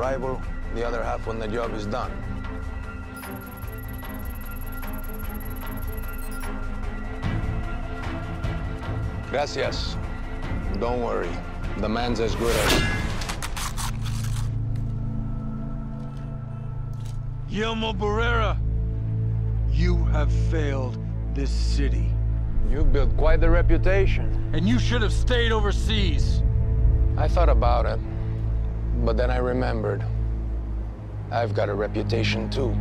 arrival, the other half when the job is done. Gracias. Don't worry. The man's as good as... Guillermo Barrera, you have failed this city. You've built quite the reputation. And you should have stayed overseas. I thought about it, but then I remembered. I've got a reputation too.